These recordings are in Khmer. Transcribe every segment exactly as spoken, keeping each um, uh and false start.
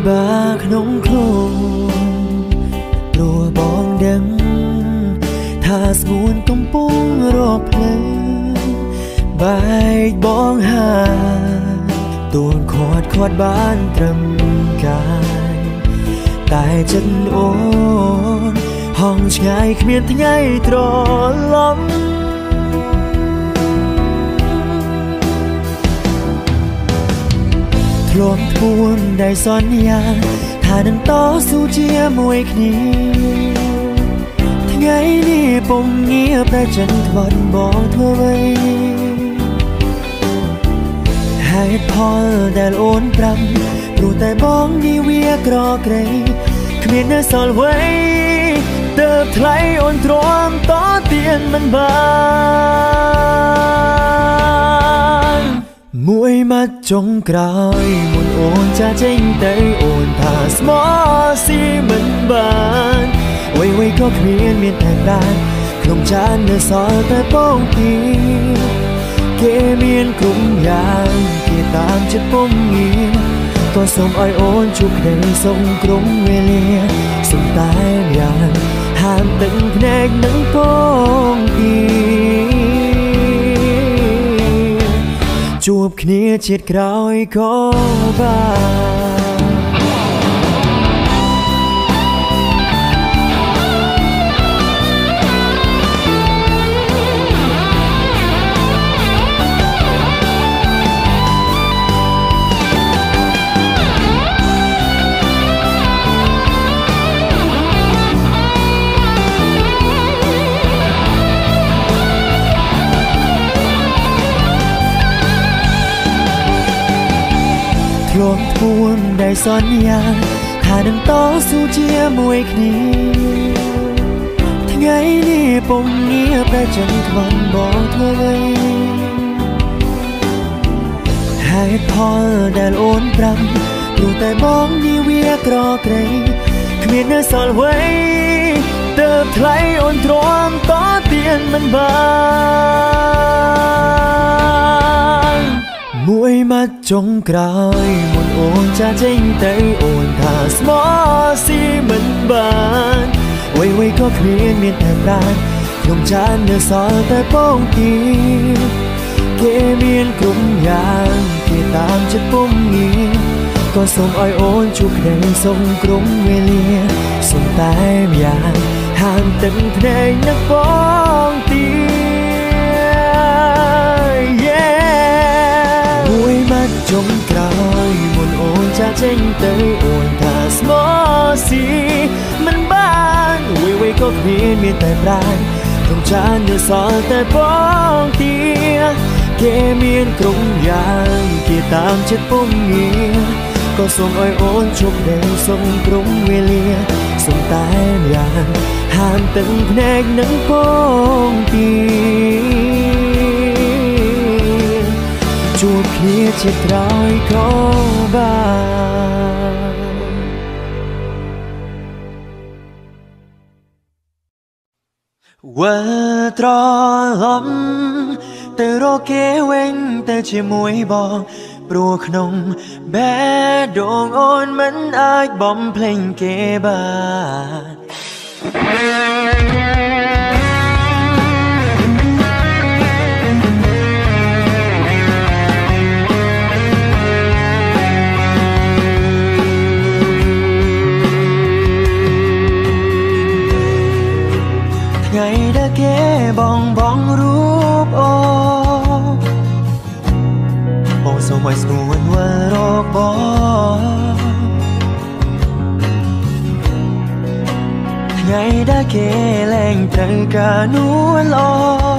บาขนมโคลรัวบองดังถ้าสมุนต้มปุ้งรอเพลงใบบองหาตูนขอดขอดบ้านตรำกายแต่จันโอนห้องชายเขมียนทั้งไงตรอล้มทลมทวนได้ซ้อนยาถ้านั้นต่อสู้เจียมวยคนีทั้งไงนี่ปงเงียบแต่จันทวันบอกเธอไว้ให้พอแต่โอนปรำรู้แต่บ้องนี่เวียกรอเกรเขมียนเนื้อสอนไว้เติบไทยโอนตรอมต่อเตียนมันบานมวยมาจงกรายมุนโอนจะเจงเตยโอนถ้าสมอสีมันบานไว้ไว้ก็เขมียนเมียนแต่ปรานขนมจานเนื้อสอนแต่ป้องตีเกเมียนกลุ่มยางเกตามจะป้องเงียก็ส่งอ้อยโอนชุกเดยส่งกรุงเวเลียส่งตายอย่างห้ามตึงแนกนังป้องอีจูบเขียเฉียดกรอยก็บ้าลมทวนได้ซ้อนยาถ้านั้นต่อสู้เจียมวยคนีทั้งไงนี่ปงเงียบแต่จันทวันบอกเธอไว้ให้พอแต่โอนปรำรู้แต่บ้องนี่เวียกรอเกรเขมียนเนื้อสอนไว้เติบไทยโอนตรอมต่อเตียนมันบานมวยมาจงกรายมุนโอนจะเจงเตยโอนถ้าสมอสีมันบานไว้ไว้ก็เขมียนเมียนแต่ปรานขนมจานเนื้อสอนแต่ป้องตีเกเมียนกลุ่มยางเกตามจะปุ้มเงียก็ส่งอ้อยโอนชุกเดยส่งกรุงเวเลียส่งตายอย่างห้ามตึงเพลงนักป้องตีจงกรายมุนโอนจะเจงเตยโอนถ้าสมอสีมันบานไว้ไว้ก็เพียนมีแต่ปรานขนมจานเนื้อสอนแต่ป้องเตียเกเมียนกรุงยางเกียตามเช็ดปุ่มเงียก็ส่งอ้อยโอนชุกเดยส่งกรุงเวเลียส่งตายอย่างห้ามตึงแนกนังป้องตีจูบเพียเช็ดรอยก็บ้าว่าตรอลมแต่รอเกเวงแต่เชื่อมวยบอกปลัวขนมแบดงอ่อนมันอายบอมเพลงเกบาไงเด้อเกบองบองรูปโอโอสมัยสนวนว่าโรคบอไงเด้อเกแรงเตยกาหนวลอ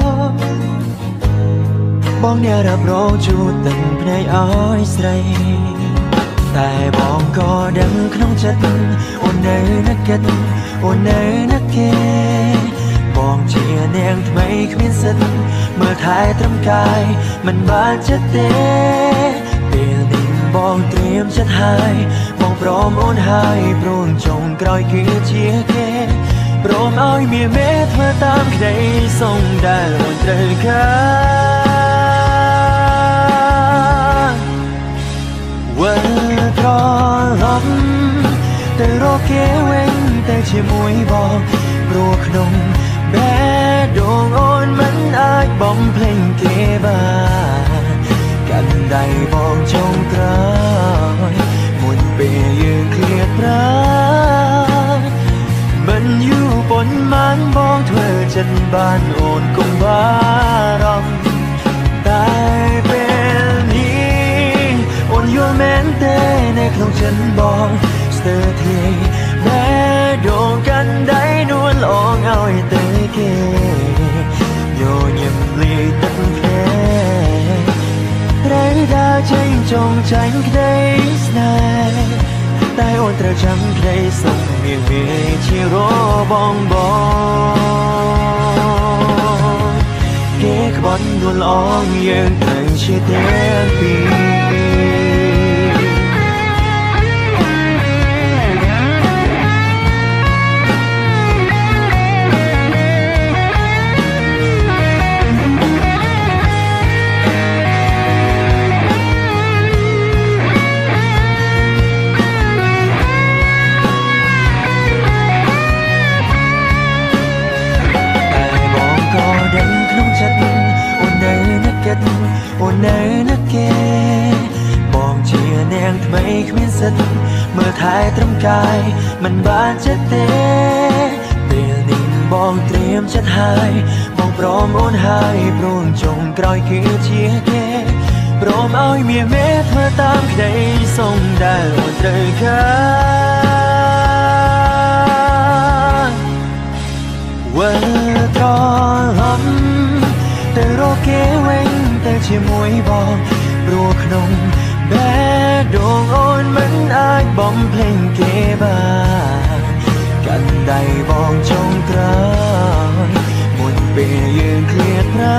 บองเนี่ยรับรองจูตึงในอ้อยใส่แต่บองก็ดังขนมจัดโอนเนยนักเก็ตโอนเนยนักเกบองเชียแนงทำไมขมิ้นสันเมื่อถ่ายตรำกายมันบาดจะเตะเปลี่ยนนิ่งบองเตรียมจะหายบองพร้อมโอนหายโปร่งจงกรอยคือเชียเกโปร่งอ้อยเมียเม็ดมาตามใครส่งได้โอนเตยค่ะว่าตรอลมបានអូនកុំបារម្ភតែពេលនេះអូនយល់មែនទេនៅក្នុងចិត្តបងស្ទើរធ្លាយតែដងកាន់ដៃនួនអងឲ្យទៅគេញញឹមលាយទឹកភ្នែកត្រូវដើរចេញចងចាញ់ក្តីស្នេហ៍តែអូនត្រូវចាំក្តីសុខមានមានជារបងបងគេក្បត់នួនអងយើងត្រូវជាទាំងពីរអូននៅនឹកគេបងជានាងថ្មីគ្មានសិទ្ធមើលថែត្រឹមកាយមិនបានចិត្តទេពេលនេះបងត្រៀមចិត្តហើយបងព្រមអូនហើយព្រមចុងក្រោយគឺជាគេព្រមឲ្យមាសមេធ្វើតាមក្តីសុំដែលអូនត្រូវការវិលត្រឡប់ទៅរកគេវិញតែជាមួយបងព្រោះក្នុងបែបដងអូនមិនអាចបំភ្លេចគេបានកាន់ដៃបងចុងក្រោយមុនពេលយើងឃ្លាតប្រា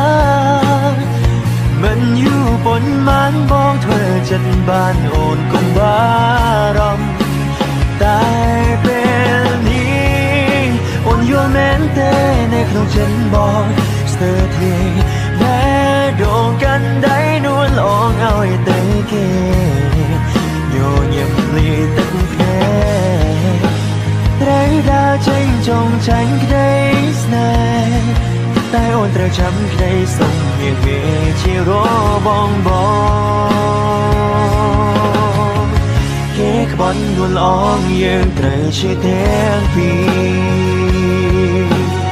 មិនយូរប៉ុន្មានបងធ្វើចិត្តបានអូនកុំបារម្ភតែពេលនេះអូនយល់មែនទេនៅក្នុងចិត្តបងស្ទើរធ្លាយតែដងកាន់ដៃនួនអងឲ្យទៅគេញញឹមលាយទឹកភ្នែកត្រូវដើរចេញចងចាញ់ក្តីស្នេហ៍តែអូនត្រូវចាំក្តីសុំមានវាជារបងបងគេក្បត់នួនអងយើងត្រូវជាទាំងពីរ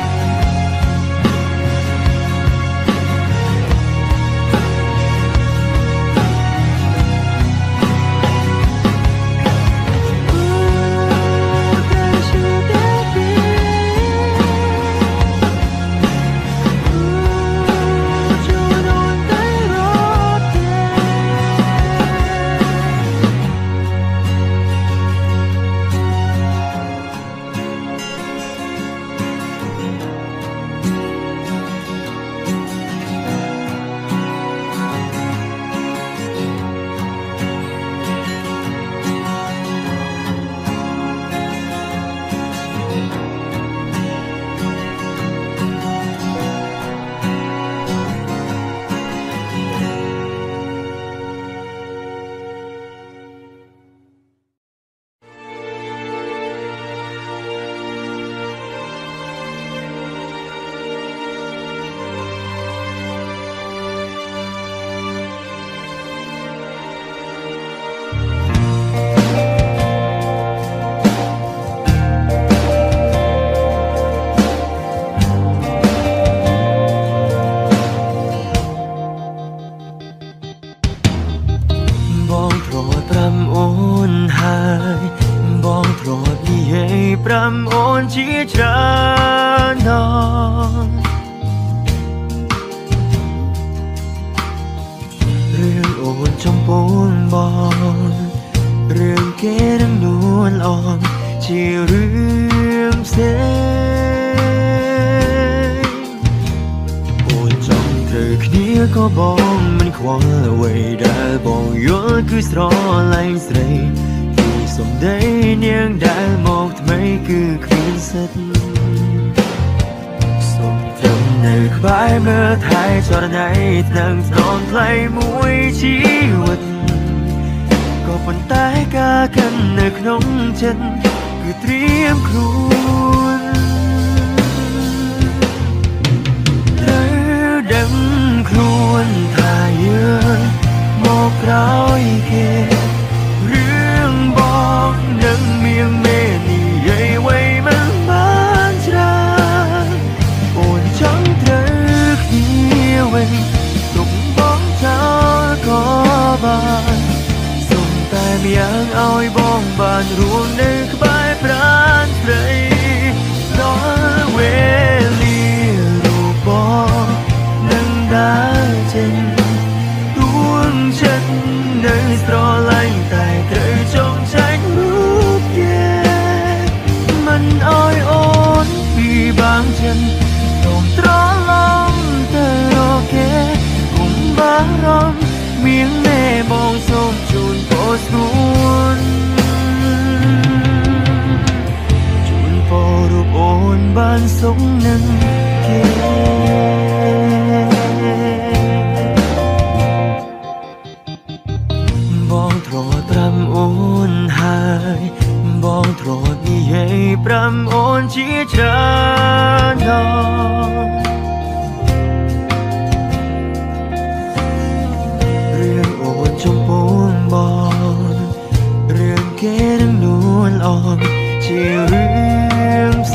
ជាច្រើនដងរឿងអូនចំពោះបងរឿងគេនឹងនួនអងជារឿងផ្សេងអូនចង់ធ្វើគ្នាក៏បងមិនខ្វល់អ្វីដែលបងយល់គឺស្រឡាញ់ស្រីសំដីនាងដែលមកថ្មីគឺគ្មានសិទ្ធសូមត្រឹមនៅក្បែរមើលថែចរណៃថ្នាំងស្នងថ្លៃមួយជីវិតក៏ប៉ុន្តែការកាន់នៅក្នុងចិត្តគឺត្រៀមខ្លួនត្រូវដឹងខ្លួនថាយើងមកក្រោយគេរឿងបងនឹងមានមេនិយាយអ្វីមិនបានច្រើនអូនบานส่งแต่เมียงเอาไอ้บ้องบานรวงในขบายปราณใครรอเวลีรูปบอนังได้เจนดวงฉันในสตรอไลแต่เธอจงใช้รูปแย่มันอ้อยโอนปีบางฉันต้องตรอลองเธอโอเคกุมบารมเมียงแม่มองส้มจูนโพสกุนจูนโพรูปโอนบ้านสงนังเกบองโทรดรำโอนหายบองโทรดมีให้ปรำโอนชีชานองเรื่องโอนชมพูนบอนเรื่องเกดังนวลอ่อนชีเรื่องเส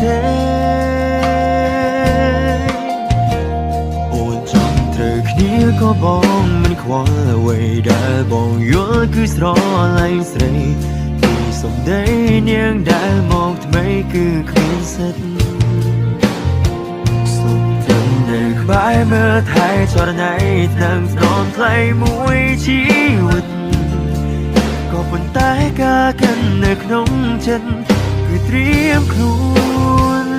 โอนจองเธอคนี้ก็บองมันควาไว้ได้บองยัวคือสรอไลน์ใส่สมได้เนียงได้มองทำไมคือเคลียนสัตสมจำได้บายเมื่อไทยจอดในนั่งนอนไกลมวยชีวิตก็ปนตายกากันในขนมฉันคือเตรียมครูน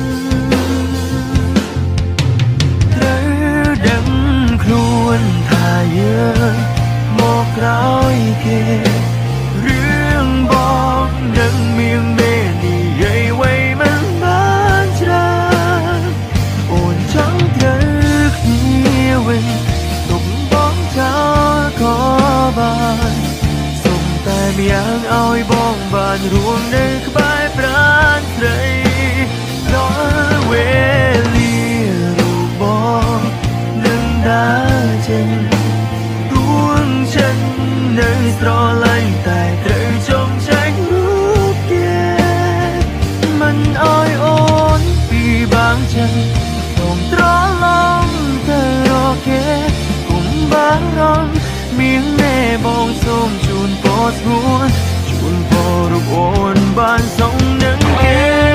เธอดังครวนทาเยอะหมอกร้อยเกเรื่องบอกดังเมียงเมนี่ใหญ่ไว้มันบ้านจราโอนจังเธอเขียวเองตกบ้องเจ้าขอบานส่งแต่เมียงเอาไอ้บ้องบานรวงในขบายปราณใครรอเวลีรูปบอกนังได้เจนดวงฉันในสตรอไลน์แต่เธอจงใช้รูปแย่มันอ้อยโอนปีบางฉันต้องตรอลองเธอโอเคกุมบารมเมียงแม่มองส้มจูนโพสหัวจูนพอรูปโอนบ้านสองนังเก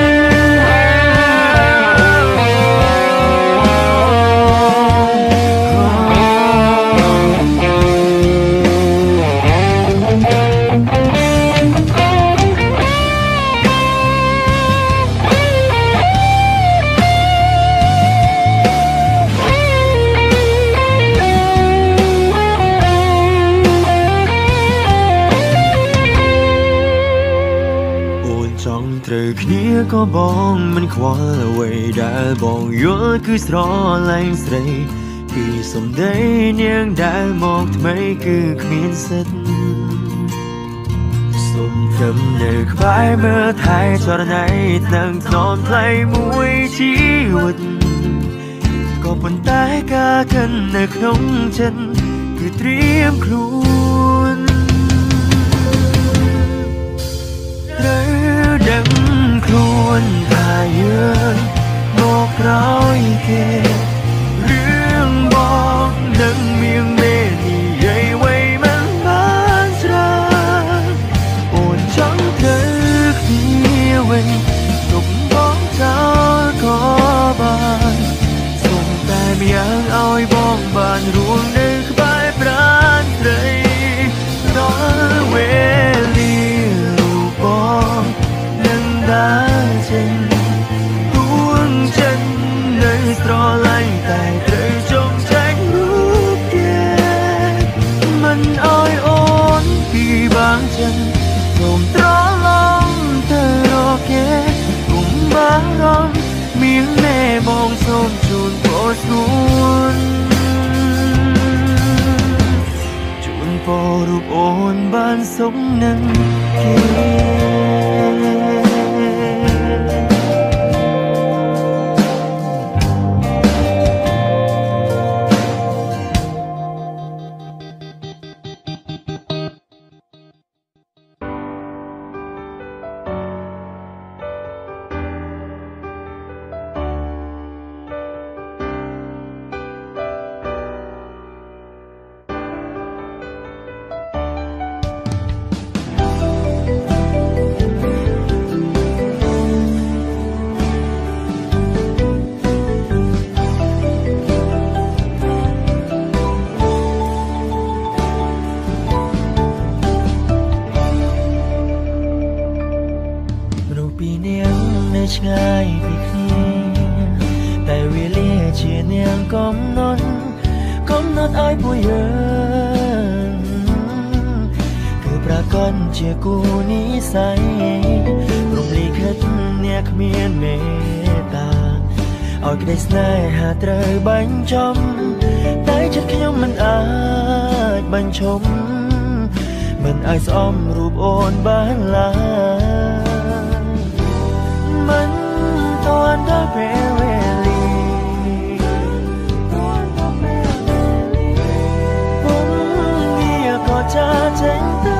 เธอคนี้ก็บองมันควาไว้ได้บองยัวคือสรอไลน์ใส่คือสมได้เนียงได้มองทำไมคือเขียนสัตสมจำเด็กบายเมื่อไทยจอดในนั่งนอนไกลมวยชีวิตก็ปนตายกากันในขนมฉันคือเตรียมครูนเธอดังครวนทาเยือนบอกร้อยเกเรื่องบอกดังเมียงเมนี่ใหญ่ไว้มันบ้านจราโอนจังเธอเขียวเองตกบ้องเจ้าขอบานส่งแต่เมียงเอาไอ้บ้องบานรวงในขบายปราณใครรอเวลีรูปบอกนังได้เจนดวงฉันในสตรอไลน์แต่เธอจงใช้รูปแย่มันอ้อยโอนปีบางฉันส่งตรอลองเธอโอเคกุมบารมเมียงแม่มองส้มจูนโพสกุนจูนโพรูปโอนบ้านสงนังเกកំណត់កំណត់ឲ្យពួកយើងគឺប្រកបជាគូនិស័យរំលីខិតអ្នកគ្មានមេត្តាឲ្យក្តីស្នេហាត្រូវបញ្ចប់តែចិត្តខ្ញុំមិនអាចបញ្ឈប់មិនអាចស្អំរូបអូនបានឡើយមិនទាន់ដល់ពេលវេលាผมវាក៏ចាចេញទៅ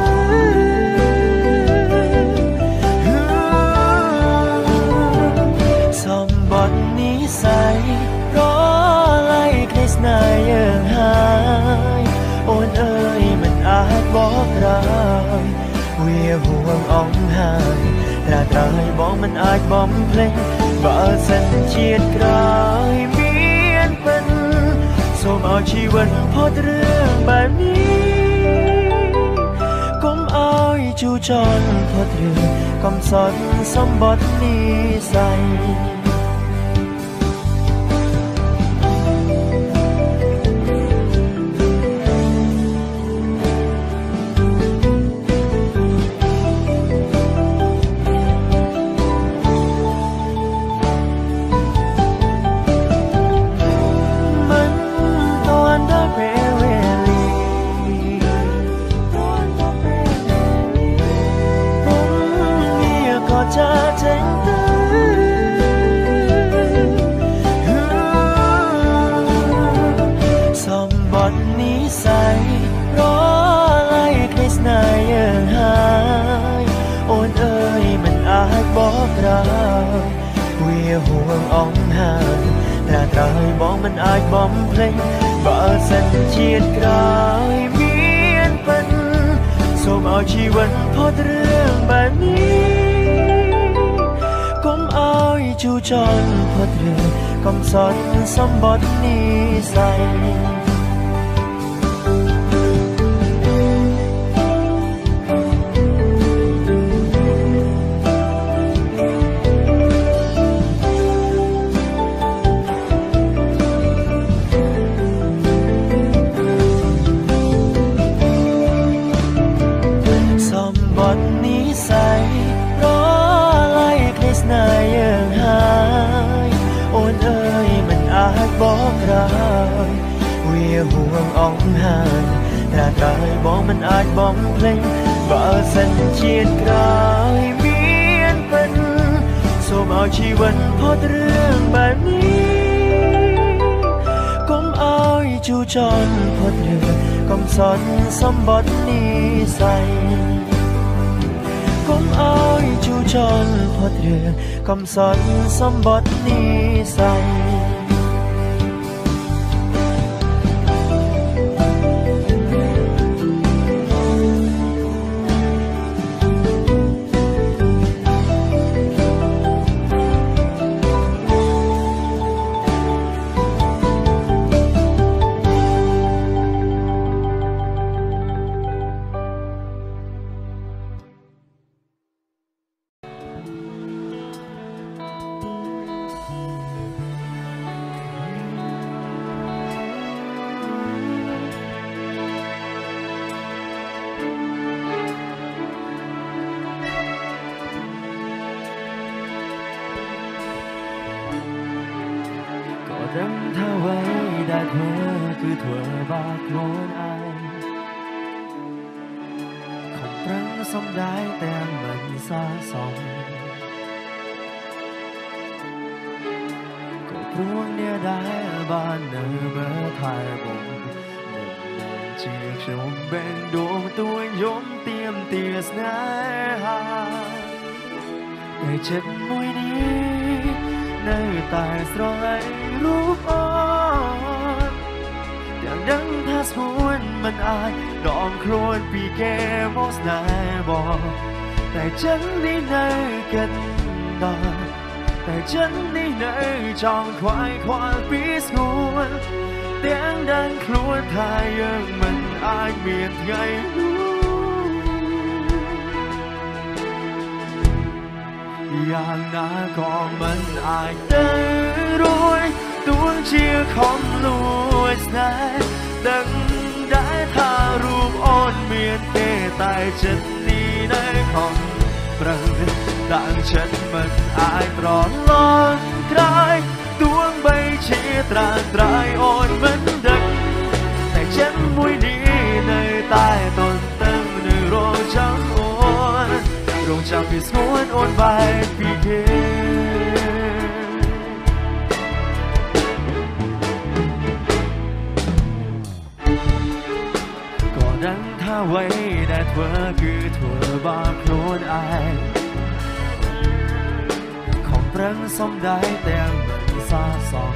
សម្បត្តិនិស័យរលាយក្តីស្នេហ៍យើងហើយអូនអើយមិនអាចបកក្រោយវាហួងអង្ហើយត្រាត្រើយបងមិនអាចបំភ្លេចបើសិនជាតិក្រោយមានពិនសូមឲ្យជីវិតផុតរឿងបែបនេះកុំឲ្យជូរចត់ផុតរឿងកំសត់សម្បត្តិនិស័យจะเจ๋งទៅសម្បត្តិនិស័យរលាយក្តីស្នេហ៍យើងហើយអូនអើយមិនអាចបកក្រោយវាហួងអង្ហើយត្រាត្រើយបងមិនអាចបំភ្លេចបើសិនជាតិក្រោយមានពិនសូមឲ្យជីវិតផុតរឿងបែបនេះកុំឲ្យជូរចត់ផុតរឿងកំសត់សម្បត្តិនិស័យសម្បត្តិនិស័យរលាយក្តីស្នេហ៍យើងហើយអូនអើយមិនអាចបកក្រោយវាហួងអង្ហើយត្រាត្រើយបងមិនអាចបំភ្លេចបើសិនជាតិក្រោយមានពិនសូមឲ្យជីវិតផុតរឿងបែបនេះកុំឲ្យជូរចត់ផុតរឿងកំសត់សម្បត្តិនិស័យកុំឲ្យជូរចត់ផុតរឿងកំសត់សម្បត្តិនិស័យដឹងថាអ្វីដែលធ្វើគឺធ្វើបាបខ្លួនឯងខំប្រឹងសំដែងទាំងមិនសាសមក៏ព្រោះអ្នកដែលបាននៅមើលថែបងមិនជាខ្ញុំបែងដួងទួញយំទៀមទាស្នេហាតែចិត្តមួយនេះនៅតែស្រឡាញ់រូបអូនទាំងដឹងថាស្មួនមិនអាចដកខ្លួនពីគេមកស្នេហ៍បងតែចិត្តនេះនៅគិតដល់តែចិត្តនេះនៅចង់ខ្វាយខ្វល់ពីស្ងួនទាំងដឹងខ្លួនថាយើងមិនអាចមានថ្ងៃនោះយ៉ាងណាក៏មិនអាចទៅរួចตัวเชียร์ของลูกสายดังได้ท่ารูปอ่อนเมียนเกตายฉันนี่ในของประต่างฉันมันอายตรอลอนคลายตัวใบเชียตราตรายอ่อนเหมือนดังแต่ฉันมวยนี้ในใต้ต้นตั้งในโรจังอ่อนโรงจังพิสงวนอ่อนใบปีเกก็ดังท่าไว้แต่เธอคือเธอบาโคลนอายของปรังสมได้แต่เหมือนซาสอง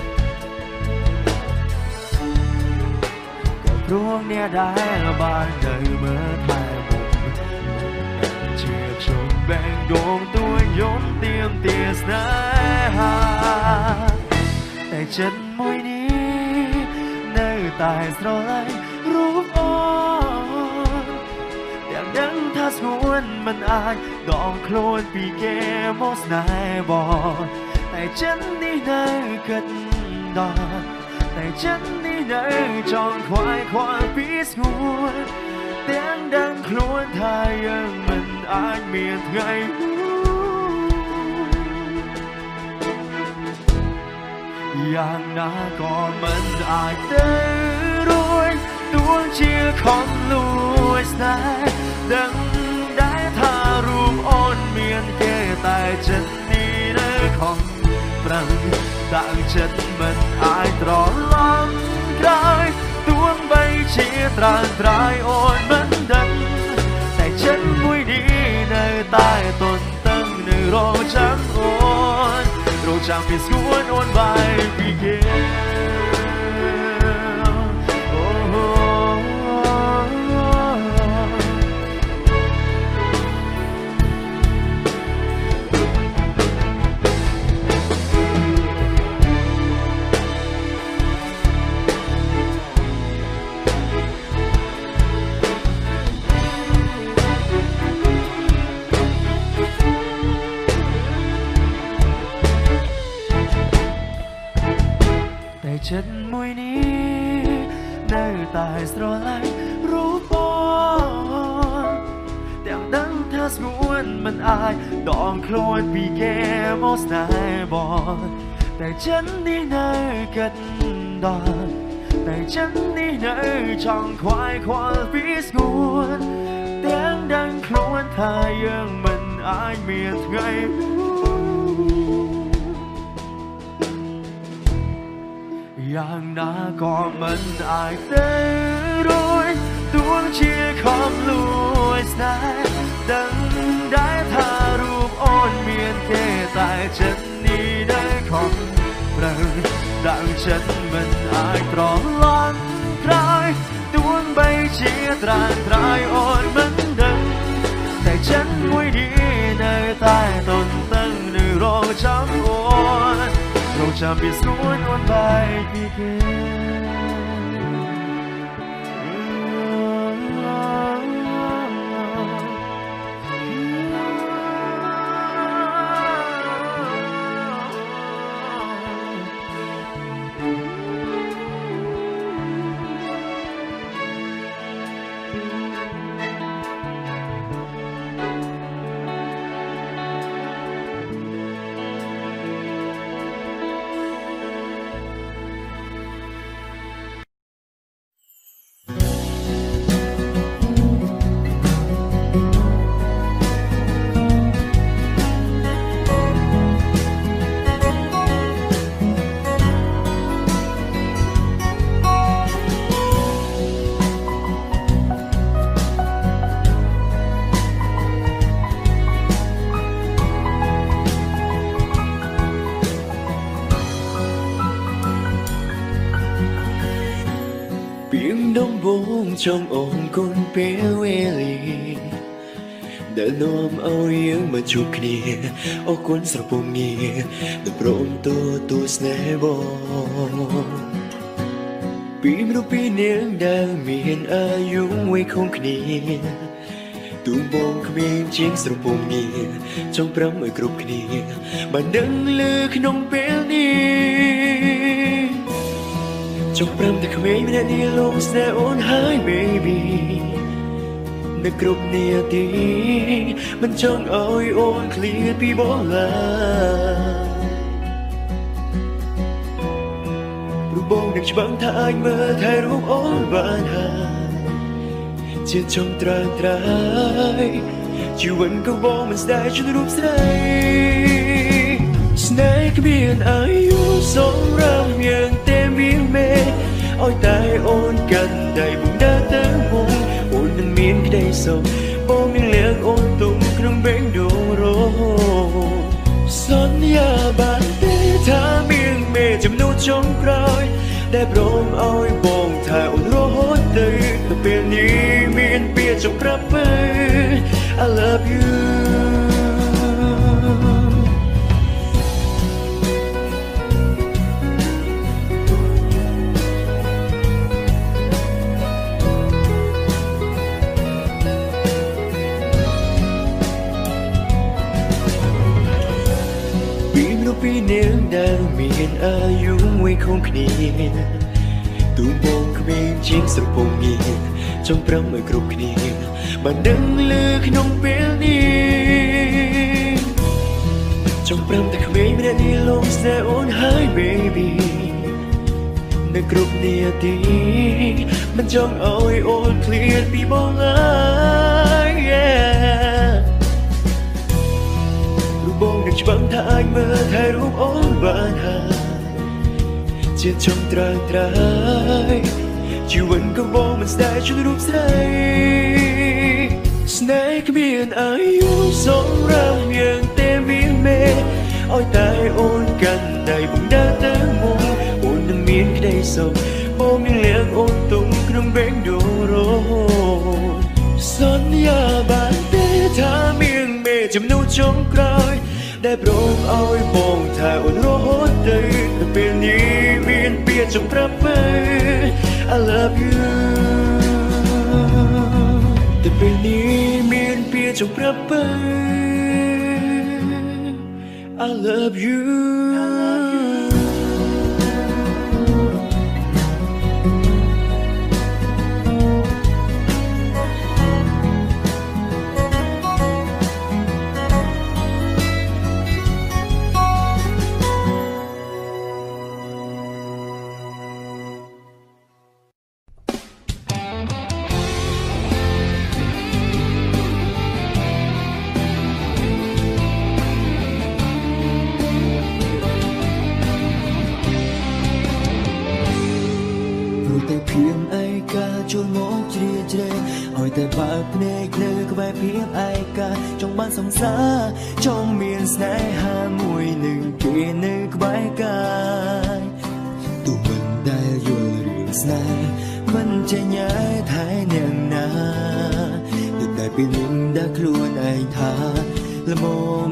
ก็พรวงเนี่ยได้ละบานเดินเมื่อไทยมุมเชื่อชมแบ่งดวงตัวยมเตรียมเตียสนาหาแต่ฉันมวยนี้ในตายสโลไลรูปอ่อนอย่างนั้นถ้าสวนมันอาจดองโคลนปีเกมอสนายบอกแต่ฉันนี่ในกันดอแต่ฉันนี่ในจองควายควายปีสวนเตียงดังโคลนทายยังมันอาจเมียนไงอย่างน่าก็มันอาจได้รวยตัวเชียร์ของลูกสายดังได้ท่ารูปอ่อนเมียนเกตายฉันนี่นะของปรังต่างฉันมันอายตรอลำกลายตัวใบเชียร์ตรางตรายอ่อนมันดังแต่ฉันมวยดีในใต้ต้นตั้งในโรจังอ่อนโรจังพิสวนอ่อนใบปีเกฉันมวยนี้ในตายสโตรไลรูปบอลแต่ดังเธอสงวนมันอายดองโคลนปีเกมอสนายบอกแต่ฉันนี่ในกันดอแต่ฉันนี่ในช่องควายควายปีสงวนแต่ดังโคลนทายยังมันอายเมียนไงอย่างน่าก็มันอาจได้รวยดวงเชียร์ของลูกสายดังได้ท่ารูปอ่อนเมียนเกตายฉันนี่ได้ของปรังดังฉันมันอาจตรองลังคลายดวงใบเชียร์ตรางตรายอ่อนมันดังแต่ฉันมวยดีในใต้ต้นตั้งในโรจังอ่อนโรจังพิสวนอ่อนใบปีเกtrong ôm con bé Willy đã nôm âu yếm mà chụp kia ô cuốn sập bông nghe được pronto tu snebo bìm đôi bi nén đang miền ai dung quay không kia ទូងបងគ្មានជាងស្រពងងារចង់ប្រំឲ្យគ្រប់គ្នាបានដឹងលើក្នុងពេលនេះចង់ប្រំតែគ្មានម្នាក់នេះលោកស្នេហ៍អូនហើយ baby នៅគ្រប់នាទីមិនចង់ឲ្យអូនឃ្លាតពីបងឡើយព្រោះបងនឹងច្បាំងថាអាចមើលថែរូបអូនបានហើយជាចង់ត្រាំត្រាយជីវិតក៏បងមិនស្ដាយជូនរូបស្រីស្នេហ៍គ្មានអាយុសម្រាប់យ៉ាងតែមានមេឲ្យតែអូនកាន់ដៃបងដើរទៅមុខអូននឹងមានក្តីសុខបងនឹងលៀងអូនទុំក្នុងបេងដូងរសន្យាបានទេថាមានមេចំណូលចុងក្រោយដែលព្រមឲ្យបងថាអូនរហូតទៅទៅពេលនេះមានពាក្យចង់ប្រាប់ទៅ I love youពីនាងដែលមានអាយុមួយខុសគ្នាទូងបងគ្មានជាងស្រពងងារចង់ប្រំឲ្យគ្រប់គ្នាបានដឹងលើក្នុងពេលនេះចង់ប្រំតែគ្មានម្នាក់នេះលោកស្នេហ៍អូនហើយ baby នៅគ្រប់នាទីមិនចង់ឲ្យអូនឃ្លាតពីបងឡើយ បងនឹងច្បាំងថាអាចមើលថែរូបអូនបានហើយជាចង់ត្រាំត្រាយជីវិតក៏បងមិនស្ដាយជូនរូបស្រីស្នេហ៍គ្មានអាយុសម្រាប់យ៉ាងតែមានមេឲ្យតែអូនកាន់ដៃបងដើរទៅមុខអូននឹងមានក្តីសុខបងនឹងលៀងអូនទុំក្នុងបេងដូងរសន្យាបានទេថាមានមេចំណូលចុងក្រោយដែលព្រមឲ្យបងថាអូនរហូតទៅទៅពេលនេះមានពាក្យចង់ប្រាប់ទៅ I love you ទៅពេលនេះមានពាក្យចង់ប្រាប់ទៅ I love youចូលមកជ្រាជ្រែងឲ្យតែបើកភ្នែកនៅក្បែរភាពឯកាចង់បានសង្សារចង់មានស្នេហាមួយនឹងគេនៅក្បែរកាយទូមិនដែលយល់រឿងស្នេហ៍មិនចេញញ៉ែថែអ្នកណាទឹកតែពីនឹងដែលខ្លួនឯងថាល្មម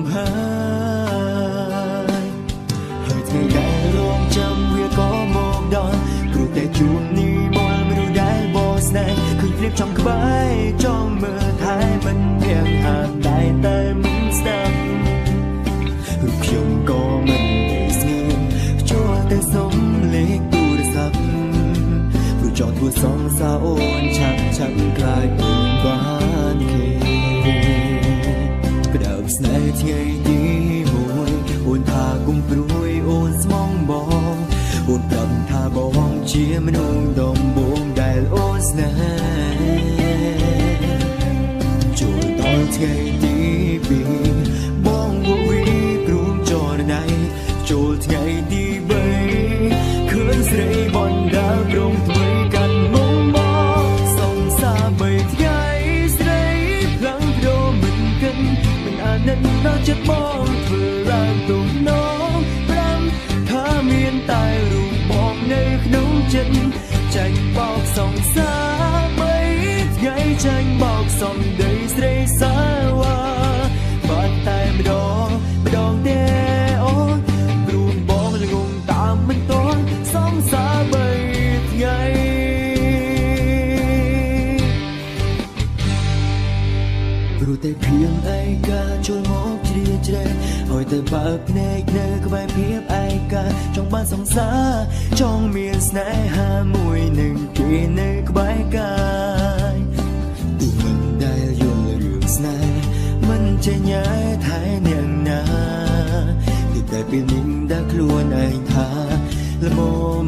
ហើយហើយថ្ងៃដែលរងចាំវាក៏មកដល់ព្រោះតែជួបនេះស្នេហ៍ឃើញព្រៀបចំក្បែរចង់មើលថែមិនមានហានតែតែមិនស្ដាប់រូបខ្ញុំក៏មិនស្ងៀមចូលតែសុំលេខទូរស័ព្ទព្រោះចង់ធ្វើសងសារអូនឆាប់ឆាប់ខ្លាចមិនបានគេក្តៅស្នេហ៍ថ្ងៃទីមួយអូនថាគុំព្រួយអូនស្មងបងអូនប្រាប់ថាបងជាមនុស្សដំបូងដែលអូនស្នេហ៍ចូលដល់ថ្ងៃទីពីរបងវវីព្រមចរណៃចូលថ្ងៃទីបីឃើញស្រីបណ្ដាព្រមធ្វើកាន់មុំមកសងសាបីថ្ងៃស្រីផ្លាំងព្រមមិនកិនមិនអាណិតដល់ចិត្តបងធ្វើឡើងទំនងប្រាំថាមានតែរូបបងនៅក្នុងចិត្តចាញ់បោកសងសាបីថ្ងៃចាញ់បោកសំដីស្រីសាវ៉ាបានតែម្ដងម្ដងទេអូនព្រមបងល្ងតែភៀងឯកាចូលមកជ្រៀជ្រែហើយតែបើភ្នែកនៅក្បែរភាពឯកាចង់បានសង្សារចង់មានស្នេហាមួយនឹងគេនៅក្បែរកាយទូមិនដែលយល់រឿងស្នេហ៍មិនចេញឯថែនាងណាទីតែពេលនេះដែលខ្លួនឯងថាល្មម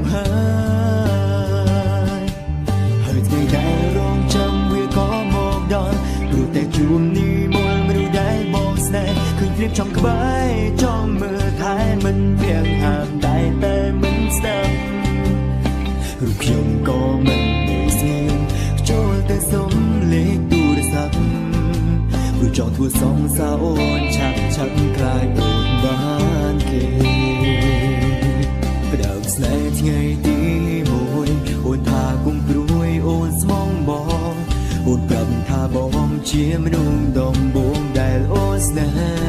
ហើយហើយថ្ងៃដែលរងចាំវាក៏មកដល់ព្រោះតែជួមនេះមុនមនុស្សដែលបងស្នេហ៍ឃើញព្រៀបចំក្បែរចង់មើលថែមិនវាងហាមដែរតែមិនស្ដាប់រូបខ្ញុំក៏មិននៅស្ងៀមចូលតែសុំលេខទូរស័ព្ទព្រោះចង់ធ្វើសងសារអូនឆាប់ឆាប់ខ្លាយអូនបានគេផ្ដើមស្នេហ៍ថ្ងៃទីមួយអូនថាគុំព្រួយអូនស្មងបងអូនប្រាប់ថាបងជាមនុស្សដំបូងដែលអូនស្នេហ៍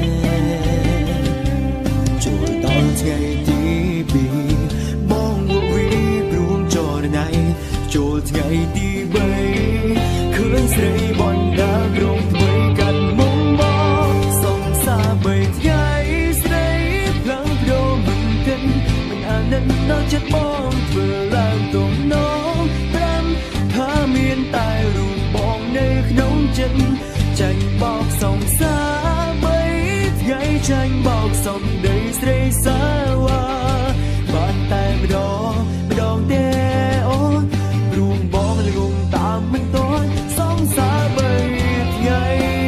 ចូលដល់ថ្ងៃទីពីរបងវវីព្រមចរណៃចូលថ្ងៃទីបីឃើញស្រីបណ្ដារងថ្មីកាត់មុំមកសង្សារបីថ្ងៃស្រីផ្លាំងប្ដូរមិនគិនមិនអាណិតដល់ចិត្តបងធ្វើឡើងទំនងប្រាំថាមានតែរូបបងនៅក្នុងចិត្តចាញ់បោកសង្សារបីថ្ងៃចាញ់បោកសំដីស្រីសាវ៉ាបានតែម្ដងម្ដងទេអូនរូបបងលងតាមមិនតន់សង្សារបីថ្ងៃ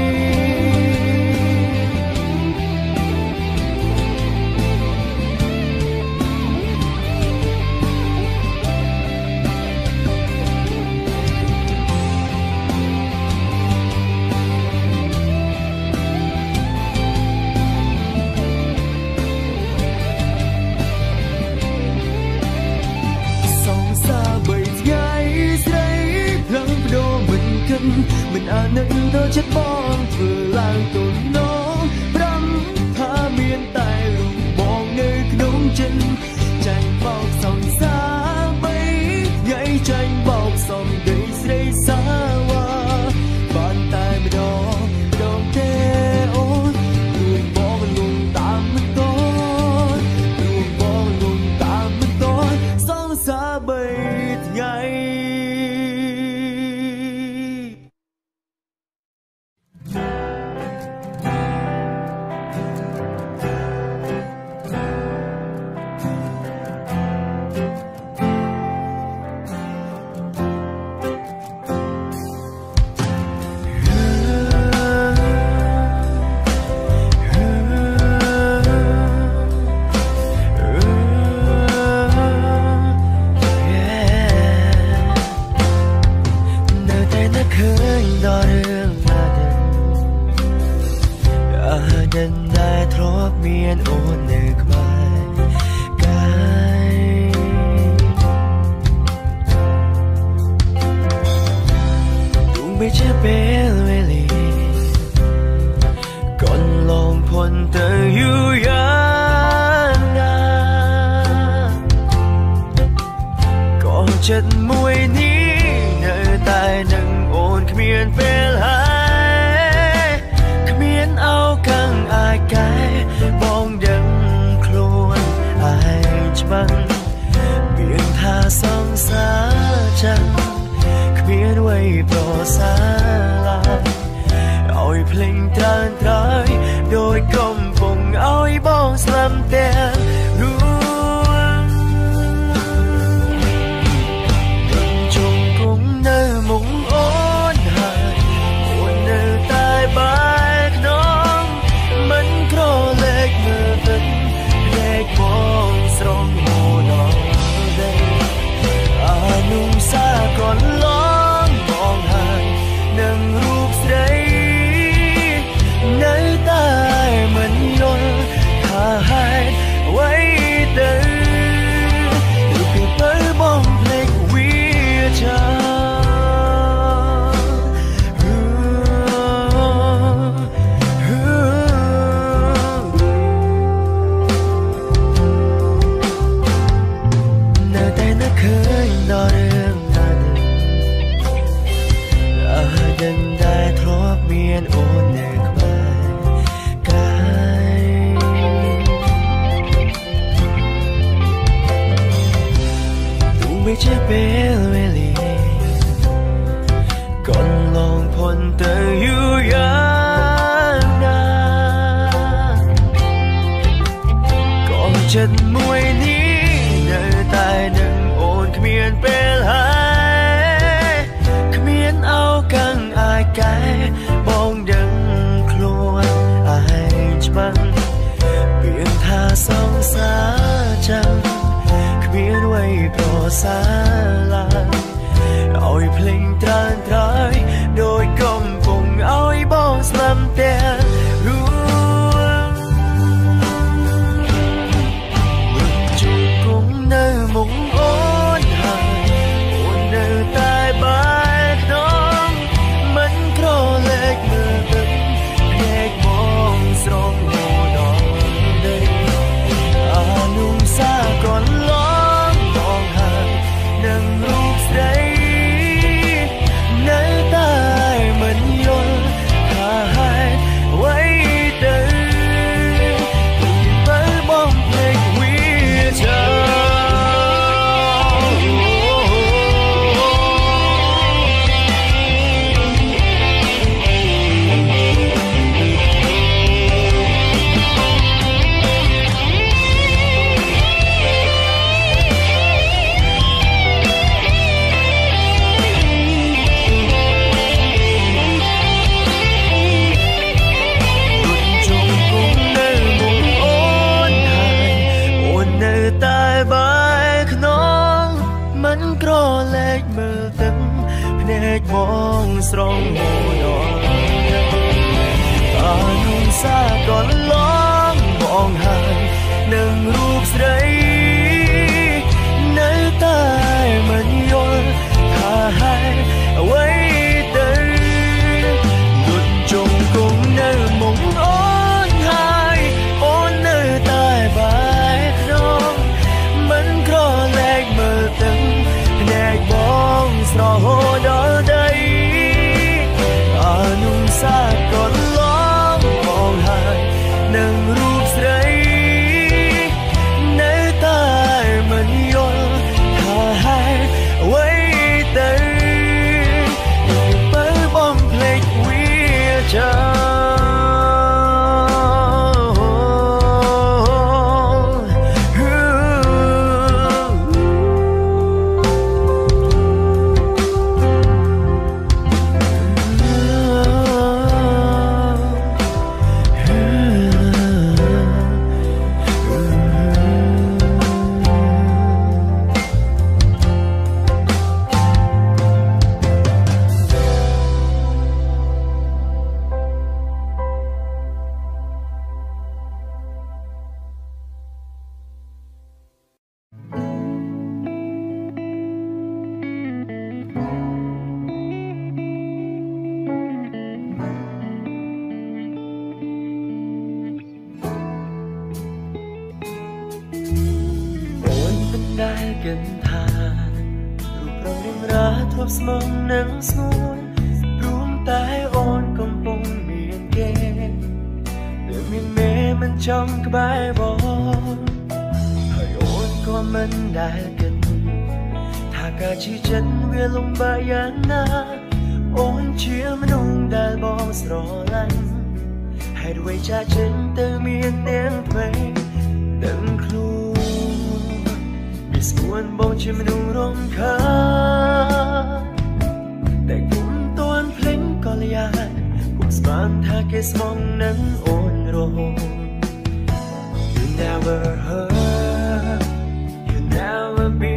មិនអាណិតដល់ចិត្តបងធ្វើឡើងទំនងប្រាំថាមានតែរូបបងនៅក្នុងចិត្តចាញ់បោកសង្សារបីថ្ងៃចាញ់បោកសំដីស្រីសាវ៉ាបានតែម្ដងម្ដងទេអូនរួចបងលងតាមមិនតន់រួចបងលងតាមមិនតន់សង្សារបីថ្ងៃចិត្តមួយនេះនៅតែនឹងអូនគ្មានពេលហើយគ្មានឱកាសអាចកែបងដឹងខ្លួនឯងច្បាស់មានថាសង្សារចាំគ្មានអ្វីប្រសើរឡើយឲ្យភ្លេងត្រើនត្រើយដោយកំពុងឲ្យបងស្លាប់ទាំងរួไว้ ôn từ yêu yang na còn chân môi ní nơi tai đừng ôn miền bên hai miền áo căng ai cái bóng đừng khôn ai chăng biển tha sông xa chăng miền quay pro xa làng ôi phình tràn trái đôi công cùng ôi bóng slam tên luôn chung cũng nơi mộng ôn hài ôn nơi tai bài nóng mẫn cro lệch mưa tưng lệch bóng sông hồ đỏ đây à nung xa còn lóng bóng hàng nâng lúc đâyมองสรองโมดอนตานุ่งซาก่อนล้องมองหายหนึ่งรูปใสในใต้มันยนท่าหายไว้เตือนดุดจงคงเนื้อมงอ้อนหายอ้อนเนื้อใต้ใบน้องมันครอแลกมือตึงแนกมองสรองโมดอนซาก่อนล้อมมองหายหนึ่งรูปใสในใต้มันยนท่าหายไว้เตือนไปบ้องเพลงวิจารกันทานรูปเราเรียงราทบสมองนังสงวนรูมตายอ่อนกำปงเมียนเกนเดือดเมียนเมมันช่องกบายบอลให้อ่อนก็มันได้กันถ้ากาชีจันเวียลงบายันนาอ่อนเชื่อมนุ่งได้บอสรอลันให้ด้วยชาจันเติมเมียนเตียงเพลงดังครูส่วนบองชิมนูรมคาแต่กุมตัวเพลงก็เลยากุมสมานถ้าเกสมองนั้นโอนโร You never hurt You never be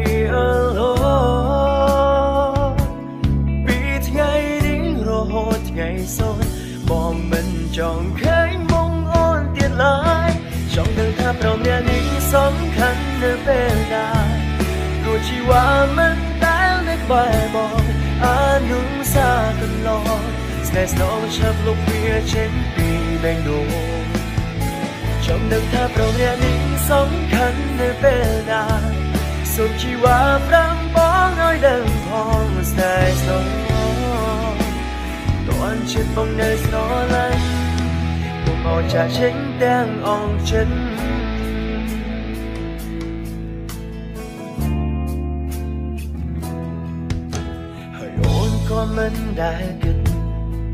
alone ปีที่ไงดิ้งโรโหที่ไงโซนมองมันจองเคยมองอ่อนเตียนลายช่องเดินทับเราเนี่ยนี้สำคัญในเป็นดารู้ชีว่ามันแต่เล็กบ่อยบอกอานุ่งซาตลอดสเนสโนชับลูกเบียเช่นปีแบงดูช่องเดินทับเราเนี่ยนี้สำคัญในเป็นดาสุดชีว่าพรำบ้องอ้อยเดินพองสเนสโนตอนชิดบ้องในสโนลันตัวมองจากเช่นแดงอองฉันให้โอนก็มันได้กัน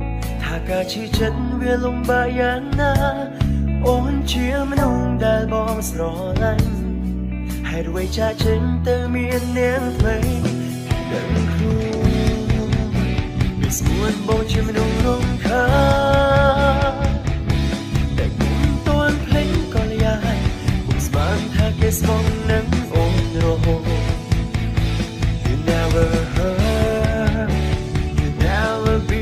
ការឈឺចិត្តវាលំបាកយ៉ាងណាអូនជាមនុស្សដែលបងស្រឡាញ់ហេតុអ្វីចាចេញទៅមាននាងថ្មីដឹងខ្លួនវាស្មួនបងជាមនុស្សរំខានតែគុំតួនភ្លេចក៏លាយគុំស្មានថាគេស្មងនឹងអូនរហូត You never hurt You never be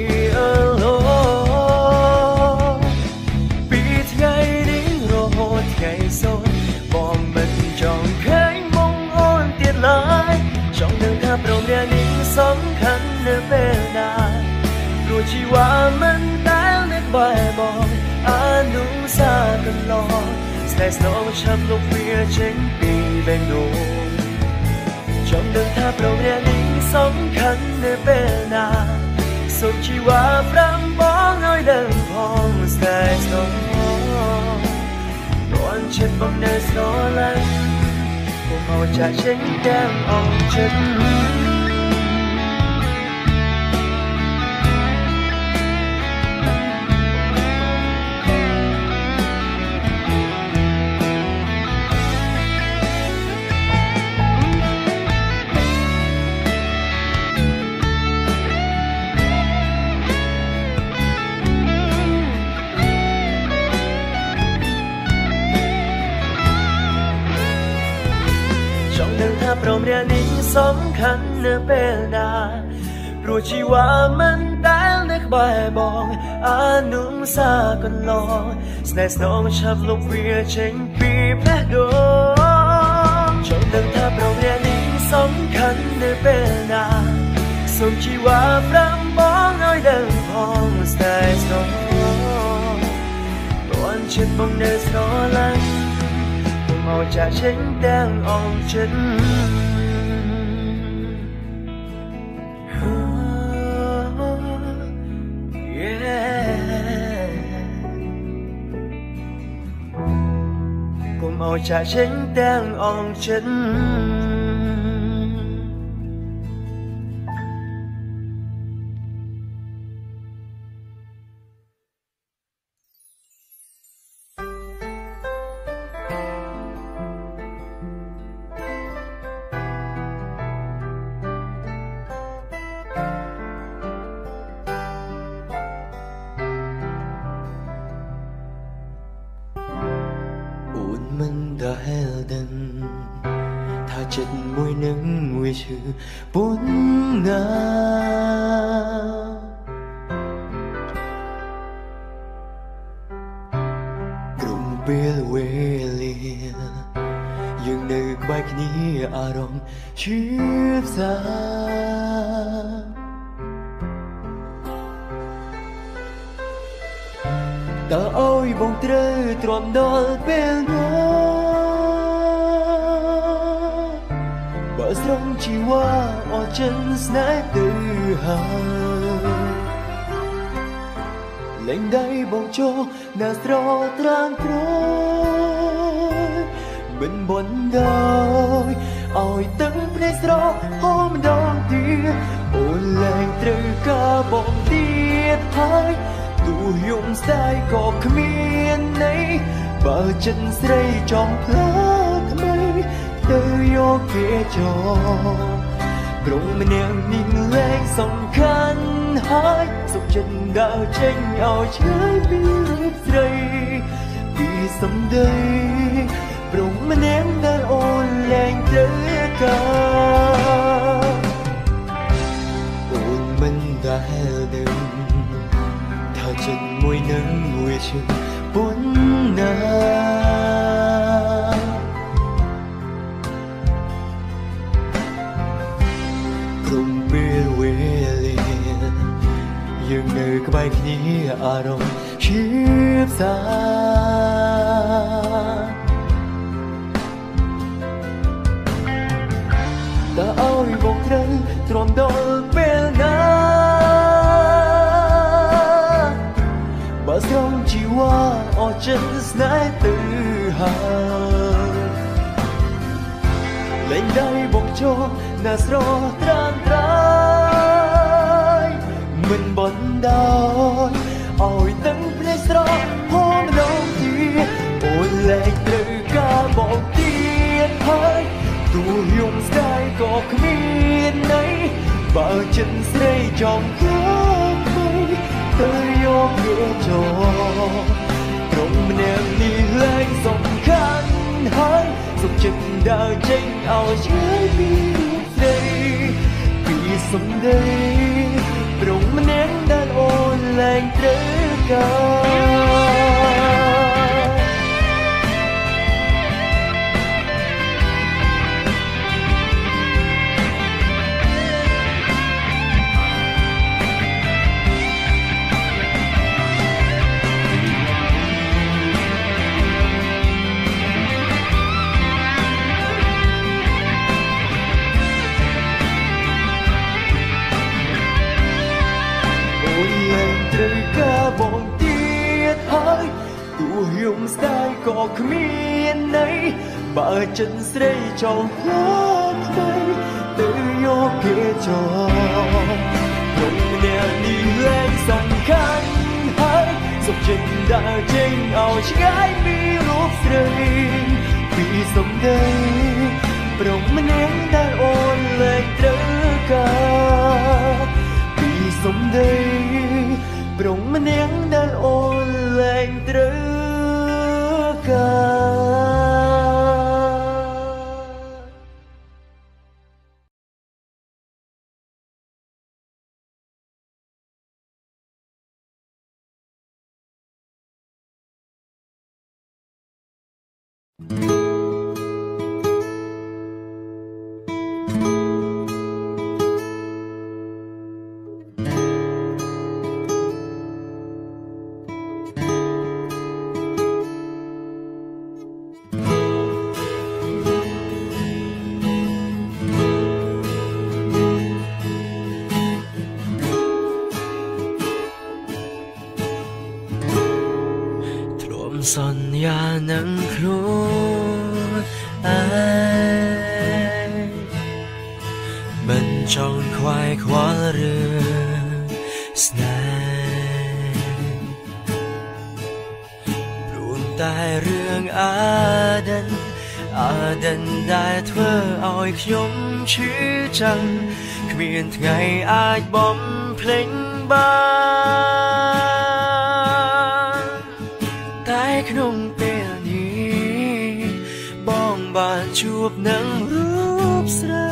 alone ពីថ្ងៃនេះរហូតថ្ងៃសូន្យបងមិនចង់ឃើញមុខអូនទៀតឡើយចង់ដឹងថាព្រមរានេះសំខាន់នៅពេលណាព្រោះជីវ៉ាមិនដែលនឹកបែបបងអនុសាកន្លងស្នេហ៍ស្នងឆាប់លុបវាចេញពីបេះដូងចង់ដឹងថាព្រមរានេះសំខាន់នៅពេលណាសូមជីវ៉ាប្រាំបងឲ្យដឹងផងស្នេហ៍ស្នងរាន់ចិត្តបងនៅស្រឡាញ់កុំឲ្យចាក់ចេញទាំងអស់ចិត្តព្រមរានេះសំខាន់នៅពេលណាព្រោះជីវ៉ាមិនដែលនៅក្បែរបងអនុសាកន្លងស្នេហ៍ស្នងឆាប់លុបវាចេញពីបេះដូងចង់ដឹងថាព្រមរានេះសំខាន់នៅពេលណាសូមជីវ៉ាប្រាំបងឲ្យដឹងផងស្នេហ៍ស្នងរាន់ចិត្តបងនៅស្រឡាញ់មកចាក់ចេញទាំងអស់ចិត្តកុំឲ្យចាក់ចេញទាំងអស់ចិត្តមិនដែលដឹងថាចិត្តមួយនឹងវាឈឺប៉ុណ្ណាក្រុមពេលវេលាយើងនៅក្បែរគ្នាអារម្មណ៍ឈឺផ្សាតើអើយបងត្រូវទ្រាំដល់ពេលណាបើស្រង់ជីវ៉ាអស់ចិនស្នេហ៍ទៅហើយលែងដៃបងចូលណាស្រត្រាំក្រោយមិនបន់ដោយឲ្យទឹកភ្នែកស្រស់ហូរម្ដងទៀតអូនលែងត្រូវការបងទៀតហើយទោះយំស្ដាយក៏គ្មានន័យបើចិត្តស្រីចង់ផ្លាថ្មីទៅយកគេចោលព្រមម្នាក់នេះលែងសំខាន់ហើយសុខចិត្តដើរចេញឲ្យឆ្ងាយពីរូបស្រីពីសម្ដីព្រមម្នាក់ដែលអូនលែងត្រូវការអូនមិនដែលដឹងចិត្តមួយនឹងវាឈឺប៉ុណ្ណាក្រុមពេលវេលាយើងនៅក្បែរគ្នាអារម្មណ៍ឈឺផ្សាតើឲ្យបងត្រូវទ្រាំដល់ពេលណាបើស្រង់ជីវ៉ាអស់ចិត្តស្នេហ៍ទៅហើយលែងដៃបងចូលណាស្រត្រាំត្រាយមិនបន់ដោយបើចិនស្រីចង់យកមកទៅយកវាចោត្រង់ម្នាក់នេះលែងសំខាន់ហើយសុខចិត្តដើរចេញឲ្យឆ្ងាយពីរូបស្រីពីសំដីត្រង់ម្នាក់ដែលអូនលែងត្រូវការបងទៀតហើយទោះយំស្ដាយក៏គ្មានន័យបើចិនស្រីចង់យកថ្មីទៅយកគេចោលព្រមអ្នកនេះលែងសំខាន់ហើយសុខចិត្តដើរចេញឲ្យឆ្ងាយពីរូបស្រីពីសំដីព្រមម្នាក់ដែលអូនលែងត្រូវការពីសំដីព្រមម្នាក់ដែលអូនលែងត្រូវការសន្យានឹងខ្លួនឯងមិនចង់ខ្វាយខ្វល់រឿងស្នេហ៍ព្រោះតែរឿងអាដិនអាដិនដែលធ្វើឲ្យខ្ញុំឈឺចាំគ្មានថ្ងៃអាចបំភ្លេចបានតែក្នុងពេលនេះបងបានជួបនឹងរូបស្រី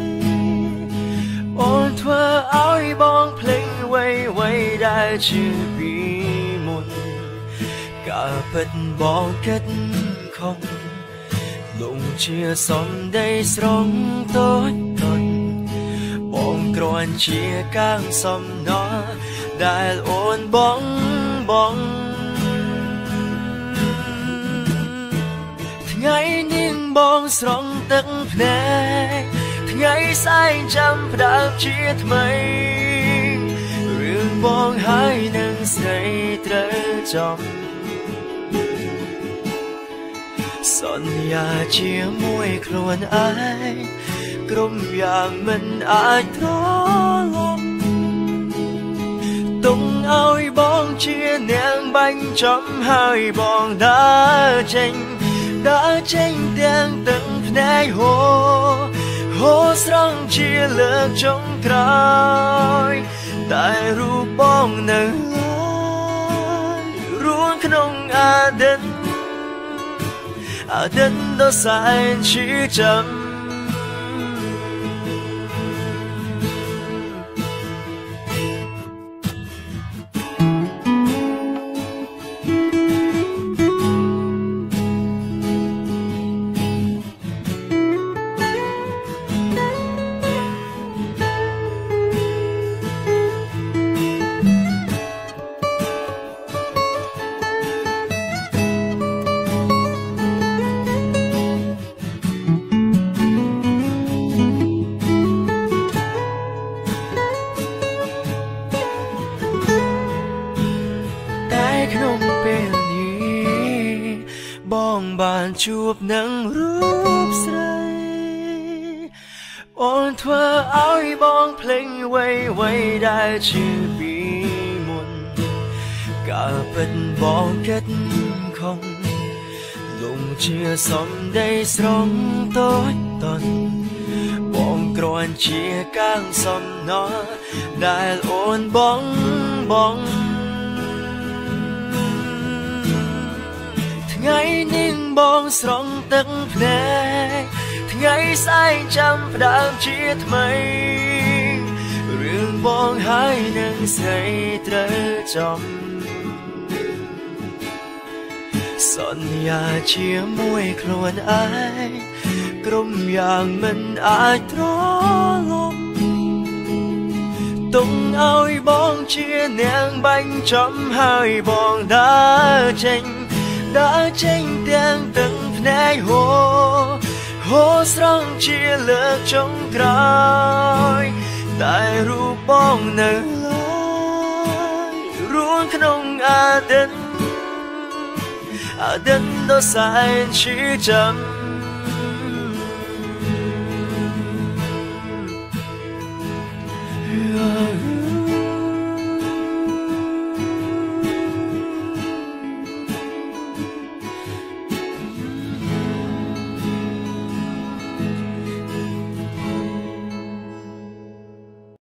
អូនធ្វើឲ្យបងភ្លេចអ្វីអ្វីដែលជាពីមុនកាលពិតបងគិតខំលងជាសំដីស្រង់តូចតូចបងគ្រាន់ជាកាំងសំណល់ដែលអូនបងបងថ្ងៃនេះបងស្រង់ទឹកភ្នែកថ្ងៃសែងចាំផ្ដើមជាថ្មីរឿងបងហើយនឹងស្រីត្រូវចំសន្យាជាមួយខ្លួនឯងក្រុមយ៉ាងមិនអាចត្រឡប់ទុំឲ្យបងជានាងបាញ់ចំហើយបងដើរចេញដើរចេញទាំងទឹកភ្នែកហូរហូរស្រង់ជាលើកចុងក្រោយតែរូបបងនៅរួនក្នុងអាដិនអាដិនដ៏សែនឈឺចាំបានជួបនឹងរូបស្រីអូនធ្វើឲ្យបងភ្លេចអ្វីអ្វីដែលជាពីមុនកាលពិតបងគិតខំលងជាសំដីស្រង់តូចតន់បបងគ្រាន់ជាកាំងសំណរដែលអូនបងបងថ្ងៃនេះបងស្រង់ទឹកភ្នែកថ្ងៃស្អែកចាំផ្ដើមជាថ្មីរឿងបងហើយនឹងស្រីត្រូវចំសន្យាជាមួយខ្លួនឯងក្រុមយ៉ាងមិនអាចទ្រាំលំទុំឲ្យបងជានាងបាញ់ចំហើយបងដើរចេញដើរចេញទាំងទឹកភ្នែកហូរហូរស្រង់ជាលើកចុងក្រោយតែរូបបងនៅឡើយរួនក្នុងអាទិត្យអាទិត្យដ៏សែនឈឺចាំ